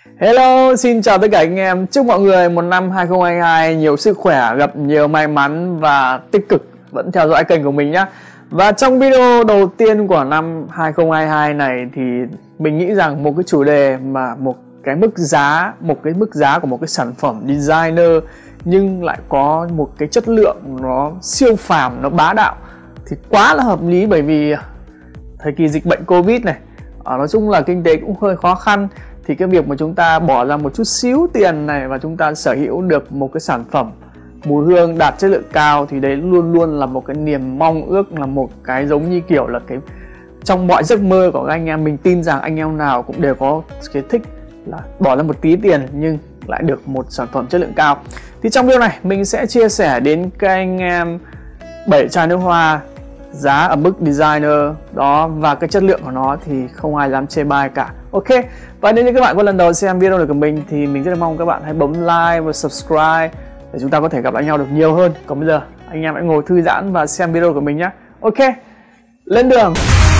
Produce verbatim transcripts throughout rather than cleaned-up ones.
Hello, xin chào tất cả anh em. Chúc mọi người một năm hai không hai hai nhiều sức khỏe, gặp nhiều may mắn và tích cực vẫn theo dõi kênh của mình nhé. Và trong video đầu tiên của năm hai không hai hai này thì mình nghĩ rằng một cái chủ đề mà một cái mức giá, một cái mức giá của một cái sản phẩm designer nhưng lại có một cái chất lượng nó siêu phàm, nó bá đạo thì quá là hợp lý, bởi vì thời kỳ dịch bệnh Covid này, à, nói chung là kinh tế cũng hơi khó khăn, thì cái việc mà chúng ta bỏ ra một chút xíu tiền này và chúng ta sở hữu được một cái sản phẩm mùi hương đạt chất lượng cao thì đấy luôn luôn là một cái niềm mong ước, là một cái giống như kiểu là cái trong mọi giấc mơ của các anh em. Mình tin rằng anh em nào cũng đều có cái thích là bỏ ra một tí tiền nhưng lại được một sản phẩm chất lượng cao. Thì trong video này mình sẽ chia sẻ đến các anh em bảy chai nước hoa giá ở mức designer đó, và cái chất lượng của nó thì không ai dám chê bai cả. Ok, và nếu như các bạn có lần đầu xem video này của mình thì mình rất là mong các bạn hãy bấm like và subscribe để chúng ta có thể gặp lại nhau được nhiều hơn. Còn bây giờ anh em hãy ngồi thư giãn và xem video của mình nhé. Ok, lên đường.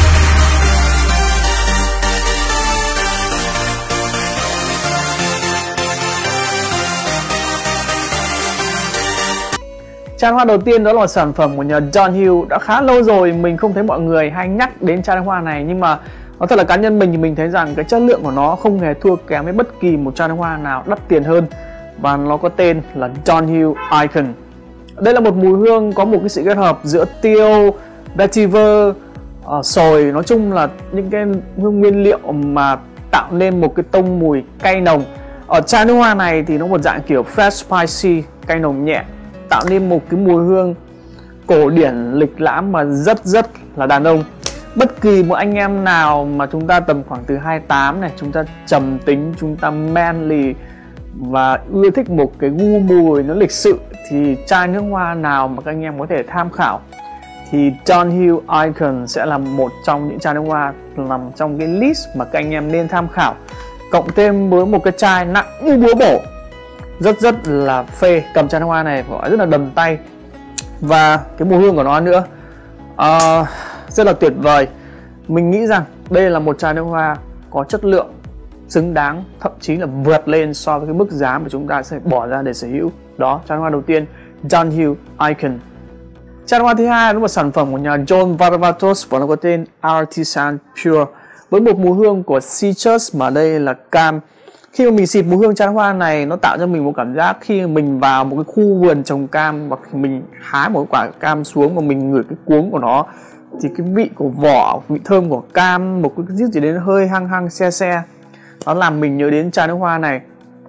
Chai nước hoa đầu tiên đó là một sản phẩm của nhà John Hill. Đã khá lâu rồi mình không thấy mọi người hay nhắc đến chai nước hoa này, nhưng mà nói thật là cá nhân mình thì mình thấy rằng cái chất lượng của nó không hề thua kém với bất kỳ một chai nước hoa nào đắt tiền hơn, và nó có tên là John Hill Icon. Đây là một mùi hương có một cái sự kết hợp giữa tiêu, vetiver, uh, sồi, nói chung là những cái hương nguyên liệu mà tạo nên một cái tông mùi cay nồng. Ở chai nước hoa này thì nó một dạng kiểu fresh spicy, cay nồng nhẹ, tạo nên một cái mùi hương cổ điển lịch lãm mà rất rất là đàn ông. Bất kỳ một anh em nào mà chúng ta tầm khoảng từ hai mươi tám này, chúng ta trầm tính, chúng ta manly và ưa thích một cái gu mùi nó lịch sự, thì chai nước hoa nào mà các anh em có thể tham khảo thì John Hill Icon sẽ là một trong những chai nước hoa nằm trong cái list mà các anh em nên tham khảo. Cộng thêm với một cái chai nặng như búa bổ, rất rất là phê. Cầm chai nước hoa này gọi rất là đầm tay, và cái mùi hương của nó nữa uh, rất là tuyệt vời. Mình nghĩ rằng đây là một chai nước hoa có chất lượng xứng đáng, thậm chí là vượt lên so với cái mức giá mà chúng ta sẽ bỏ ra để sở hữu. Đó, chai nước hoa đầu tiên John Hill Icon. Chai nước hoa thứ hai là một sản phẩm của nhà John Varvatos và nó có tên Artisan Pure, với một mùi hương của citrus mà đây là cam. Khi mà mình xịt mùi hương chai nước hoa này, nó tạo cho mình một cảm giác khi mình vào một cái khu vườn trồng cam, và mình hái một quả cam xuống và mình ngửi cái cuống của nó, thì cái vị của vỏ, vị thơm của cam, một cái gì đến hơi hăng hăng xe xe, nó làm mình nhớ đến chai nước hoa này.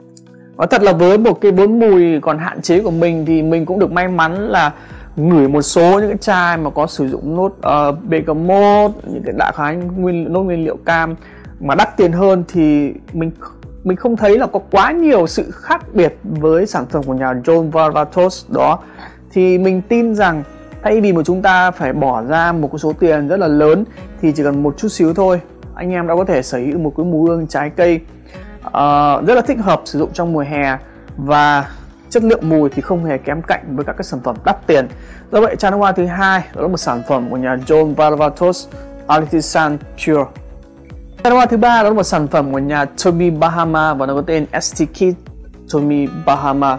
Nói thật là với một cái bốn mùi còn hạn chế của mình thì mình cũng được may mắn là ngửi một số những cái chai mà có sử dụng nốt uh, bergamot, những cái đại khái nguyên nốt nguyên liệu cam mà đắt tiền hơn, thì mình mình không thấy là có quá nhiều sự khác biệt với sản phẩm của nhà John Varvatos đó. Thì mình tin rằng thay vì mà chúng ta phải bỏ ra một cái số tiền rất là lớn thì chỉ cần một chút xíu thôi, anh em đã có thể sở hữu một cái mùi hương trái cây uh, rất là thích hợp sử dụng trong mùa hè, và chất lượng mùi thì không hề kém cạnh với các cái sản phẩm đắt tiền. Do vậy chai nước hoa thứ hai đó là một sản phẩm của nhà John Varvatos Artisan Pure. Chai nước hoa thứ ba đó là một sản phẩm của nhà Tommy Bahama và nó có tên Estate Tommy Bahama.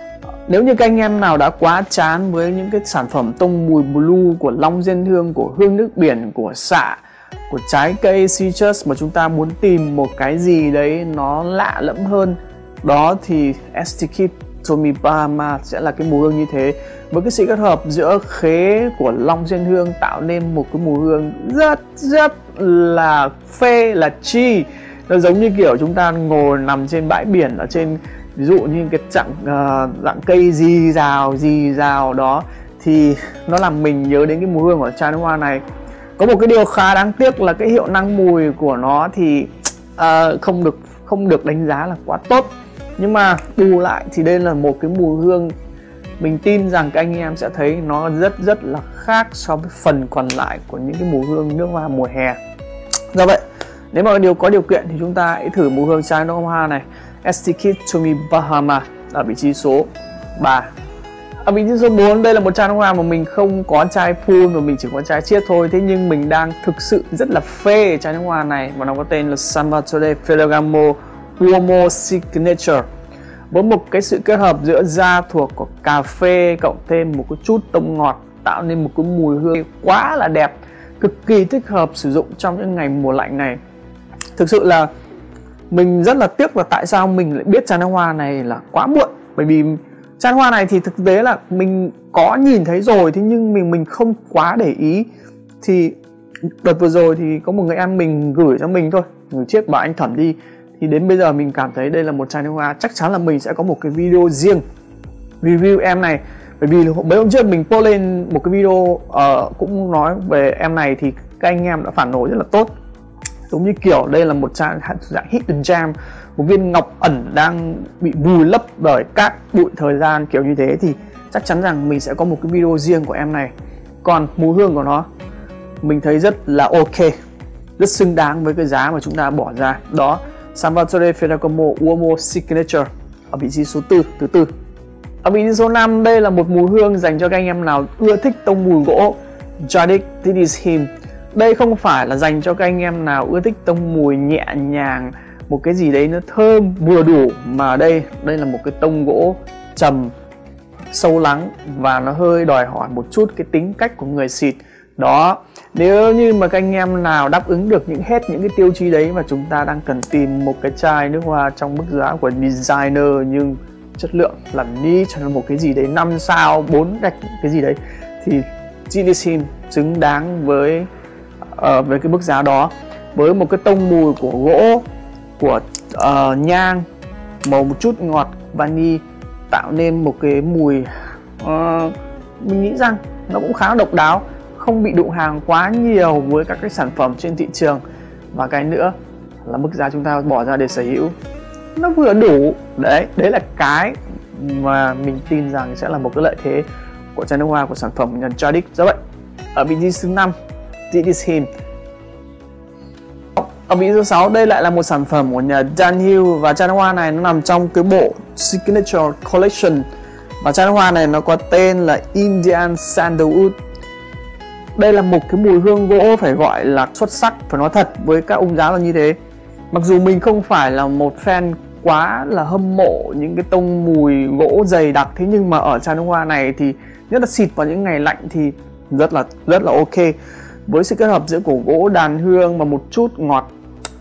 Nếu như các anh em nào đã quá chán với những cái sản phẩm tông mùi blue của long diên hương, của hương nước biển, của xạ, của trái cây citrus, mà chúng ta muốn tìm một cái gì đấy nó lạ lẫm hơn, đó thì Estate Tommy Bahama sẽ là cái mùi hương như thế, với cái sự kết hợp giữa khế của long diên hương tạo nên một cái mùi hương rất rất là phê, là chi. Nó giống như kiểu chúng ta ngồi nằm trên bãi biển, ở trên ví dụ như cái dạng uh, dạng cây rì rào rì rào đó, thì nó làm mình nhớ đến cái mùi hương của chai nước hoa này. Có một cái điều khá đáng tiếc là cái hiệu năng mùi của nó thì uh, không được không được đánh giá là quá tốt, nhưng mà bù lại thì đây là một cái mùi hương mình tin rằng các anh em sẽ thấy nó rất rất là khác so với phần còn lại của những cái mùi hương nước hoa mùa hè. Do vậy nếu mà điều có điều kiện thì chúng ta hãy thử mùi hương chai nước hoa này, Estate Tommy Bahama, ở vị trí số ba. Ở vị trí số bốn, đây là một chai nước hoa mà mình không có chai full và mình chỉ có chai chiết thôi. Thế nhưng mình đang thực sự rất là phê chai nước hoa này, và nó có tên là Salvatore Ferragamo Uomo Signature, với một cái sự kết hợp giữa da thuộc của cà phê cộng thêm một cái chút tông ngọt, tạo nên một cái mùi hương quá là đẹp, cực kỳ thích hợp sử dụng trong những ngày mùa lạnh này. Thực sự là mình rất là tiếc là tại sao mình lại biết chai nước hoa này là quá muộn, bởi vì chai nước hoa này thì thực tế là mình có nhìn thấy rồi, thế nhưng mình mình không quá để ý. Thì đợt vừa rồi thì có một người em mình gửi cho mình thôi, gửi chiếc bảo anh thẩm đi, thì đến bây giờ mình cảm thấy đây là một chai nước hoa chắc chắn là mình sẽ có một cái video riêng review em này. Bởi vì mấy hôm trước mình post lên một cái video uh, cũng nói về em này thì các anh em đã phản hồi rất là tốt, giống như kiểu đây là một chai dạng hidden gem, một viên ngọc ẩn đang bị vùi lấp bởi các bụi thời gian kiểu như thế. Thì chắc chắn rằng mình sẽ có một cái video riêng của em này. Còn mùi hương của nó mình thấy rất là ok, rất xứng đáng với cái giá mà chúng ta bỏ ra. Đó, Salvatore Ferragamo Uomo Signature ở vị trí số tư, thứ tư. Ở vị trí số năm, đây là một mùi hương dành cho các anh em nào ưa thích tông mùi gỗ, Jadis, This Is Him. Đây không phải là dành cho các anh em nào ưa thích tông mùi nhẹ nhàng, một cái gì đấy nó thơm vừa đủ, mà đây đây là một cái tông gỗ trầm, sâu lắng và nó hơi đòi hỏi một chút cái tính cách của người xịt. Đó, nếu như mà các anh em nào đáp ứng được những hết những cái tiêu chí đấy mà chúng ta đang cần tìm một cái chai nước hoa trong mức giá của designer nhưng chất lượng là niche, cho nó một cái gì đấy năm sao, bốn gạch cái gì đấy, thì Gilisin xứng đáng với uh, với cái mức giá đó, với một cái tông mùi của gỗ, của uh, nhang, màu một chút ngọt vani, tạo nên một cái mùi uh, mình nghĩ rằng nó cũng khá độc đáo, không bị đụng hàng quá nhiều với các cái sản phẩm trên thị trường. Và cái nữa là mức giá chúng ta bỏ ra để sở hữu nó vừa đủ. Đấy, đấy là cái mà mình tin rằng sẽ là một cái lợi thế của chai nước hoa của sản phẩm nhà Jadis. Do vậy, ở vị trí thứ năm, This Is Him. Ở vị trí thứ sáu, đây lại là một sản phẩm của nhà Dunhill, và chai nước hoa này nó nằm trong cái bộ Signature Collection, và chai nước hoa này nó có tên là Indian Sandalwood. Đây là một cái mùi hương gỗ phải gọi là xuất sắc, phải nói thật với các ông giáo là như thế. Mặc dù mình không phải là một fan quá là hâm mộ những cái tông mùi gỗ dày đặc, thế nhưng mà ở chai nước hoa này thì nhất là xịt vào những ngày lạnh thì rất là rất là ok, với sự kết hợp giữa của gỗ, đàn hương và một chút ngọt.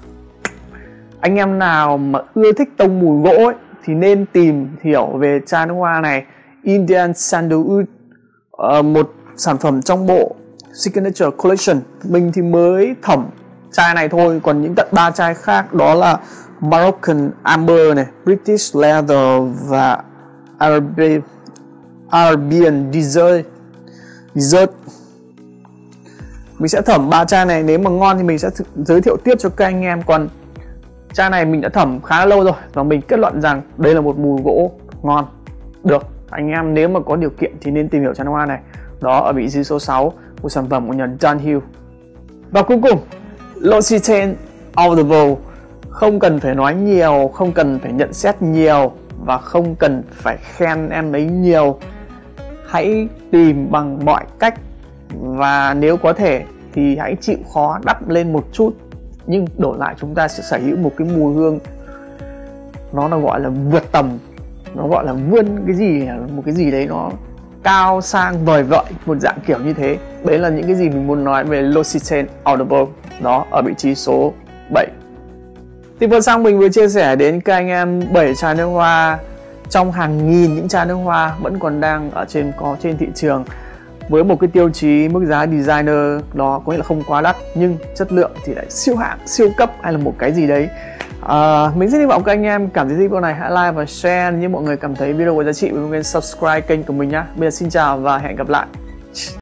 Anh em nào mà ưa thích tông mùi gỗ ấy, thì nên tìm hiểu về chai nước hoa này, Indian Sandalwood, uh, một sản phẩm trong bộ Signature Collection. Mình thì mới thẩm chai này thôi, còn những tận ba chai khác đó là Moroccan Amber này, British Leather và Arabian, Arabian Desert. Desert. Mình sẽ thẩm ba chai này, nếu mà ngon thì mình sẽ giới thiệu tiếp cho các anh em. Còn chai này mình đã thẩm khá lâu rồi và mình kết luận rằng đây là một mùi gỗ ngon. Được, anh em nếu mà có điều kiện thì nên tìm hiểu chai nước hoa này. Đó, ở vị trí số sáu của sản phẩm của nhà Dunhill. Và cuối cùng, L'Occitane Audible. Không cần phải nói nhiều, không cần phải nhận xét nhiều và không cần phải khen em ấy nhiều. Hãy tìm bằng mọi cách, và nếu có thể thì hãy chịu khó đắp lên một chút, nhưng đổi lại chúng ta sẽ sở hữu một cái mùi hương nó là gọi là vượt tầm, nó gọi là vươn cái gì, một cái gì đấy nó cao sang vời vợi, một dạng kiểu như thế. Đấy là những cái gì mình muốn nói về L'Occitane Audible. Đó, ở vị trí số bảy. Thì vừa xong mình vừa chia sẻ đến các anh em bảy chai nước hoa trong hàng nghìn những chai nước hoa vẫn còn đang ở trên có trên thị trường, với một cái tiêu chí mức giá designer, đó có nghĩa là không quá đắt nhưng chất lượng thì lại siêu hạng, siêu cấp hay là một cái gì đấy. À, mình rất hy vọng các anh em cảm thấy video này hãy like và share, nếu mọi người cảm thấy video có giá trị, đừng quên subscribe kênh của mình nhé. Bây giờ xin chào và hẹn gặp lại.